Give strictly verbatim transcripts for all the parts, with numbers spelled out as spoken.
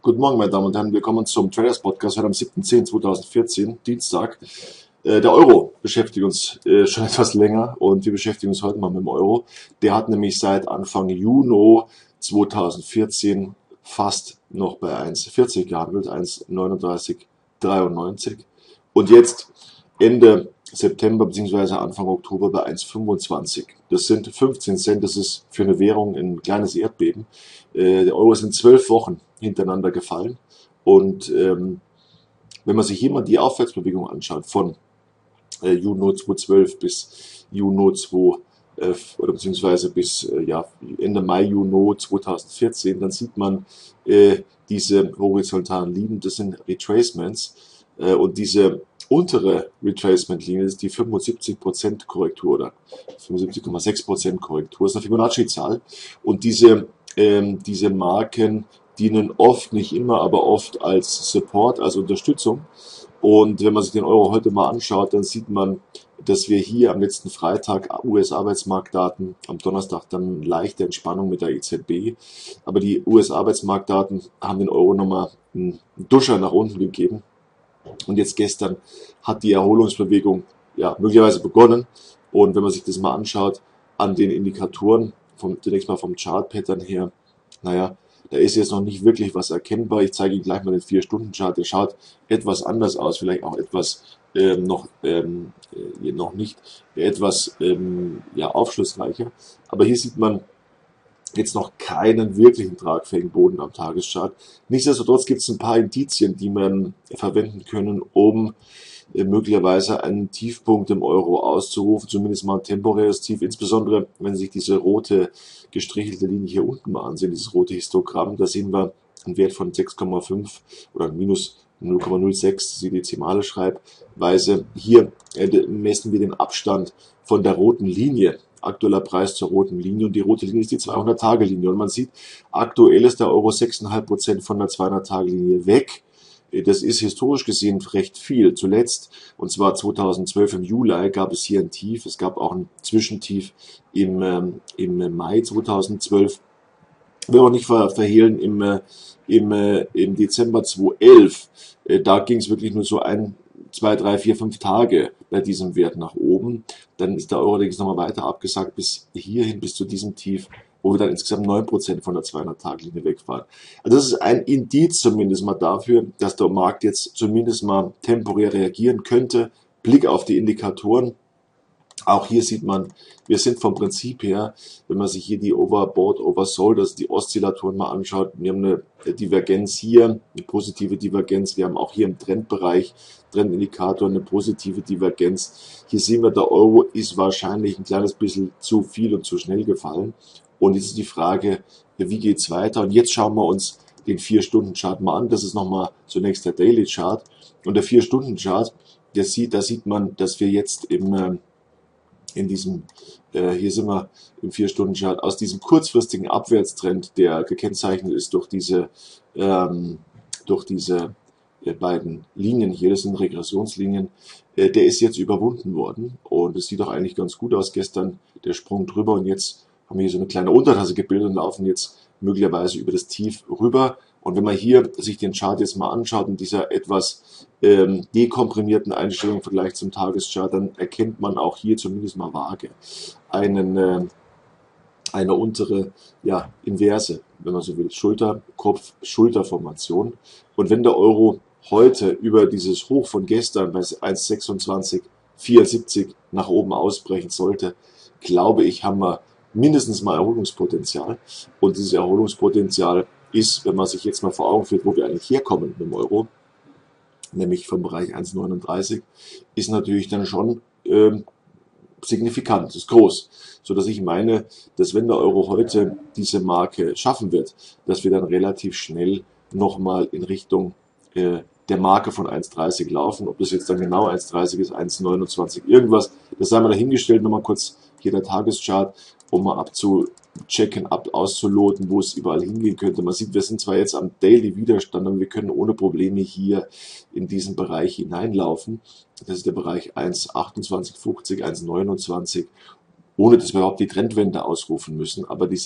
Guten Morgen, meine Damen und Herren. Willkommen zum Traders Podcast heute am siebten zehnten zweitausendvierzehn, Dienstag. Äh, der Euro beschäftigt uns äh, schon etwas länger und wir beschäftigen uns heute mal mit dem Euro. Der hat nämlich seit Anfang Juni zweitausendvierzehn fast noch bei eins Komma vierzig gehandelt, eins Komma neununddreißig dreiundneunzig und jetzt Ende September bzw. Anfang Oktober bei eins Komma fünfundzwanzig. Das sind fünfzehn Cent, das ist für eine Währung ein kleines Erdbeben. Äh, der Euro ist in zwölf Wochen hintereinander gefallen und ähm, wenn man sich hier mal die Aufwärtsbewegung anschaut von äh, Juni zweitausendzwölf bis Juni zwei äh, oder beziehungsweise bis äh, ja, Ende Mai, Juni zweitausendvierzehn, dann sieht man äh, diese horizontalen Linien, das sind Retracements äh, und diese untere Retracement-Linie ist die fünfundsiebzig Prozent Korrektur oder fünfundsiebzig Komma sechs Prozent Korrektur, ist eine Fibonacci-Zahl und diese, ähm, diese Marken dienen oft, nicht immer, aber oft als Support, als Unterstützung. Und wenn man sich den Euro heute mal anschaut, dann sieht man, dass wir hier am letzten Freitag U S-Arbeitsmarktdaten, am Donnerstag dann leichte Entspannung mit der E Z B, aber die U S-Arbeitsmarktdaten haben den Euro nochmal einen Duscher nach unten gegeben. Und jetzt gestern hat die Erholungsbewegung ja möglicherweise begonnen. Und wenn man sich das mal anschaut an den Indikatoren, vom, zunächst mal vom Chart-Pattern her, naja, da ist jetzt noch nicht wirklich was erkennbar. Ich zeige Ihnen gleich mal den vier Stunden Chart. Der schaut etwas anders aus, vielleicht auch etwas ähm, noch, ähm, äh, noch nicht etwas ähm, ja, aufschlussreicher. Aber hier sieht man jetzt noch keinen wirklichen tragfähigen Boden am Tageschart. Nichtsdestotrotz gibt es ein paar Indizien, die man verwenden können, um äh, möglicherweise einen Tiefpunkt im Euro auszurufen, zumindest mal ein temporäres Tief, insbesondere wenn Sie sich diese rote gestrichelte Linie hier unten mal ansehen, dieses rote Histogramm, da sehen wir einen Wert von sechs Komma fünf oder minus null Komma null sechs, die dezimale Schreibweise. Hier äh, messen wir den Abstand von der roten Linie, aktueller Preis zur roten Linie, und die rote Linie ist die zweihundert-Tage-Linie. Und man sieht, aktuell ist der Euro sechs Komma fünf Prozent von der zweihundert-Tage-Linie weg. Das ist historisch gesehen recht viel. Zuletzt, und zwar zweitausendzwölf im Juli, gab es hier ein Tief. Es gab auch ein Zwischentief im, ähm, im Mai zweitausendzwölf. Wir wollen auch nicht ver verhehlen, im, äh, im, äh, im Dezember zweitausendelf, äh, da ging es wirklich nur so ein, zwei, drei, vier, fünf Tage bei diesem Wert nach oben. Dann ist der Euro allerdings nochmal weiter abgesagt bis hierhin, bis zu diesem Tief, wo wir dann insgesamt neun Prozent von der zweihundert-Tage-Linie weg waren. Also das ist ein Indiz zumindest mal dafür, dass der Markt jetzt zumindest mal temporär reagieren könnte. Blick auf die Indikatoren. Auch hier sieht man, wir sind vom Prinzip her, wenn man sich hier die Overbought, Oversold, also die Oszillatoren mal anschaut, wir haben eine Divergenz hier, eine positive Divergenz, wir haben auch hier im Trendbereich, Trendindikator, eine positive Divergenz. Hier sehen wir, der Euro ist wahrscheinlich ein kleines bisschen zu viel und zu schnell gefallen. Und jetzt ist die Frage, wie geht's weiter? Und jetzt schauen wir uns den vier Stunden Chart mal an. Das ist nochmal zunächst der Daily Chart. Und der vier Stunden Chart, der sieht, da sieht man, dass wir jetzt im in diesem, äh, hier sind wir im vier Stunden Chart, aus diesem kurzfristigen Abwärtstrend, der gekennzeichnet ist durch diese, ähm, durch diese äh, beiden Linien hier, das sind Regressionslinien, äh, der ist jetzt überwunden worden und es sieht doch eigentlich ganz gut aus. Gestern der Sprung drüber und jetzt haben wir hier so eine kleine Untertasse gebildet und laufen jetzt möglicherweise über das Tief rüber. Und wenn man hier sich den Chart jetzt mal anschaut in dieser etwas ähm, dekomprimierten Einstellung im Vergleich zum Tageschart, dann erkennt man auch hier zumindest mal vage einen, äh, eine untere, ja, Inverse, wenn man so will, Schulter-Kopf-Schulter-Formation. Und wenn der Euro heute über dieses Hoch von gestern bei eins Komma sechsundzwanzig vierundsiebzig nach oben ausbrechen sollte, glaube ich, haben wir mindestens mal Erholungspotenzial. Und dieses Erholungspotenzial ist, wenn man sich jetzt mal vor Augen führt, wo wir eigentlich herkommen mit dem Euro, nämlich vom Bereich eins Komma neununddreißig, ist natürlich dann schon ähm, signifikant, ist groß. So dass ich meine, dass wenn der Euro heute diese Marke schaffen wird, dass wir dann relativ schnell nochmal in Richtung äh, der Marke von eins Komma dreißig laufen. Ob das jetzt dann genau eins Komma dreißig ist, eins Komma neunundzwanzig, irgendwas, das sei mal dahingestellt. Nochmal kurz hier der Tageschart, um mal abzuchecken, ab, auszuloten, wo es überall hingehen könnte. Man sieht, wir sind zwar jetzt am Daily Widerstand, aber wir können ohne Probleme hier in diesen Bereich hineinlaufen. Das ist der Bereich eins Komma achtundzwanzig fünfzig, eins Komma neunundzwanzig, ohne dass wir überhaupt die Trendwende ausrufen müssen. Aber diese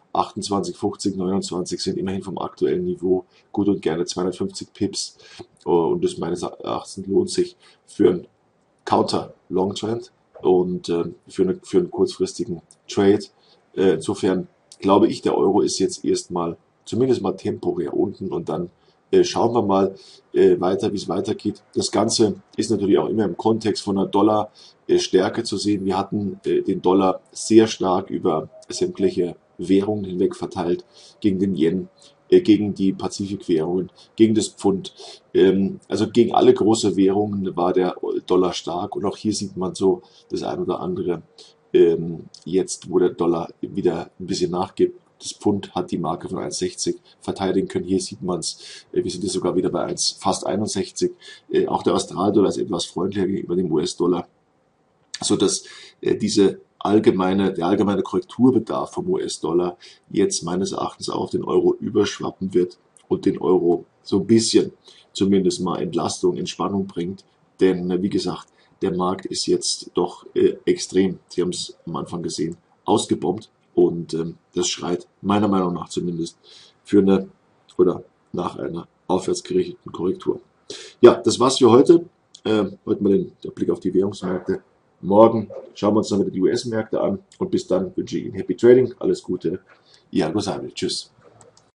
achtundzwanzig, fünfzig, neunundzwanzig sind immerhin vom aktuellen Niveau gut und gerne zweihundertfünfzig Pips. Und das meines Erachtens lohnt sich für einen Counter Long Trend und äh, für, eine, für einen kurzfristigen Trade. Äh, insofern glaube ich, der Euro ist jetzt erstmal zumindest mal temporär unten und dann äh, schauen wir mal äh, weiter, wie es weitergeht. Das Ganze ist natürlich auch immer im Kontext von einer Dollarstärke äh, zu sehen. Wir hatten äh, den Dollar sehr stark über sämtliche Währungen hinweg verteilt gegen den Yen, äh, gegen die Pazifikwährungen, gegen das Pfund. Ähm, also gegen alle große Währungen war der Dollar stark und auch hier sieht man so das ein oder andere ähm, jetzt, wo der Dollar wieder ein bisschen nachgibt. Das Pfund hat die Marke von eins Komma sechzig verteidigen können. Hier sieht man es. Wir sind jetzt sogar wieder bei eins, fast einundsechzig. Äh, auch der Australdollar ist etwas freundlicher gegenüber dem U S-Dollar, sodass äh, diese allgemeine, der allgemeine Korrekturbedarf vom U S-Dollar jetzt meines Erachtens auf den Euro überschwappen wird und den Euro so ein bisschen zumindest mal Entlastung, Entspannung bringt. Denn äh, wie gesagt, der Markt ist jetzt doch äh, extrem, Sie haben es am Anfang gesehen, ausgebombt. Und ähm, das schreit meiner Meinung nach zumindest für eine oder nach einer aufwärtsgerichteten Korrektur. Ja, das war's für heute. Ähm, heute mal den, der Blick auf die Währungsmärkte. Morgen schauen wir uns dann wieder die U S-Märkte an. Und bis dann wünsche ich Ihnen Happy Trading. Alles Gute. Ihr Algo Sabel. Tschüss.